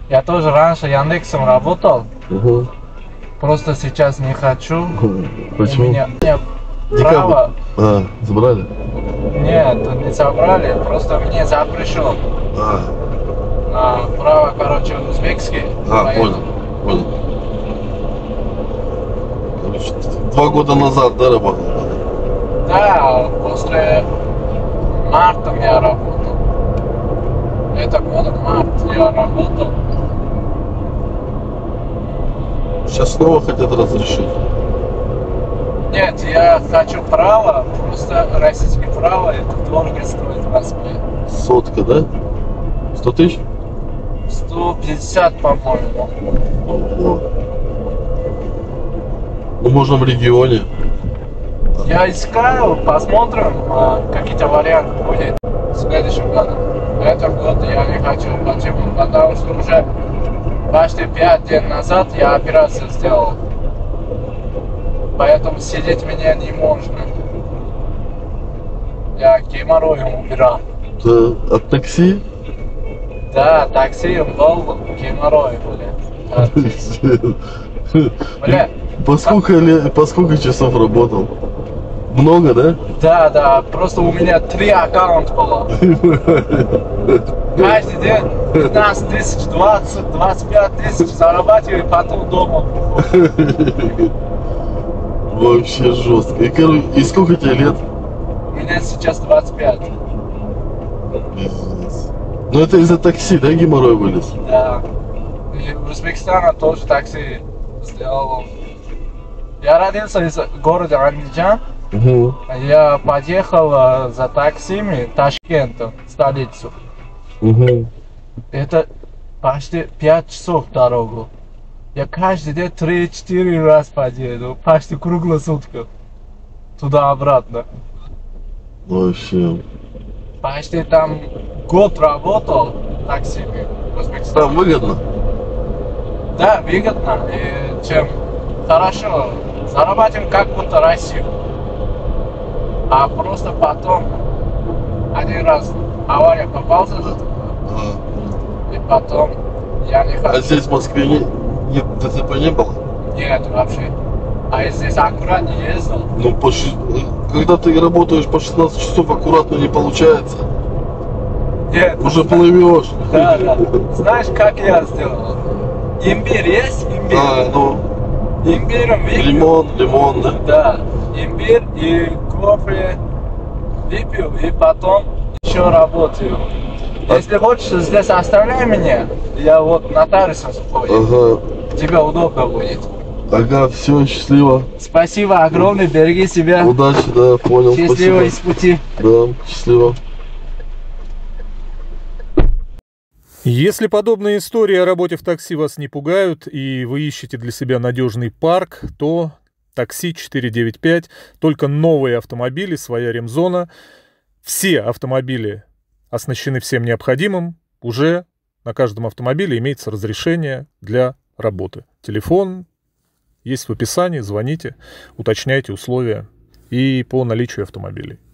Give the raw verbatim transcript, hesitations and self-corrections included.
Я тоже раньше Яндексом работал. Угу. Просто сейчас не хочу. Почему? У меня нет права. А, забрали? Нет, не забрали, просто мне запрещен. А. А, право, короче, узбекский. А, поэтому... понял, понял. Два года назад, да, работал? Да, после марта я работал. Это год март я работал. Сейчас снова хотят разрешить. Нет, я хочу право, просто российское право, это дорого стоит в Москве. Сотка, да? Сто тысяч? сто пятьдесят, по-моему. Ого. Ну, можно в регионе. Я искал, посмотрим, какие-то варианты будет в следующем году. Этот год я не хочу. Почему? Потому что уже почти пять дней назад я операцию сделал. Поэтому сидеть мне не можно. Я геморроем убирал. Да, от такси? Да, такси был, геморрой, блин. Бля. По сколько, лет, по сколько часов работал? Много, да? Да, да, просто у меня три аккаунта было. Каждый день пятнадцать тысяч, двадцать, двадцать пять тысяч зарабатываю, и потом дома. Вообще жестко. И, короче, и сколько тебе лет? У меня сейчас двадцать пять. Пиздец. Ну это из-за такси, да, геморрой вылез? Да. И в Узбекистане тоже такси сделал. Я родился из города Андижан. Угу. Я поехал за таксими в Ташкент, столицу. Угу. Это почти пять часов дорогу. Я каждый день три-четыре раз поеду, почти круглые сутки. Туда-обратно. Вообще. Почти там год работал таксими в Узбекистане. Там выгодно? Да, выгодно. И чем хорошо зарабатываем, как будто Россию. А просто потом один раз авария попался, А. и потом я не хочу. А здесь в Москве не, не, ДТП не было? Нет, вообще. А я здесь аккуратно ездил. Ну, по, ши- когда ты работаешь по шестнадцать часов, аккуратно не получается. Нет. Уже плывешь. Да, да. Знаешь, как я сделал? Имбирь есть? Имбирь. А, ну, Имбирь выпил. лимон, лимон, да? Да. Имбирь и кофе выпил, и потом еще работаю. Если хочешь, здесь оставляй меня. Я вот нотариусом сходит. Ага. Тебе удобно будет. Ага, все, счастливо. Спасибо огромное, береги себя. Удачи, да, понял. Счастливо Спасибо. из пути. Да, счастливо. Если подобные истории о работе в такси вас не пугают и вы ищете для себя надежный парк, то такси четыреста девяносто пять, только новые автомобили, своя ремзона. Все автомобили оснащены всем необходимым. Уже на каждом автомобиле имеется разрешение для работы. Телефон есть в описании, звоните, уточняйте условия и по наличию автомобилей.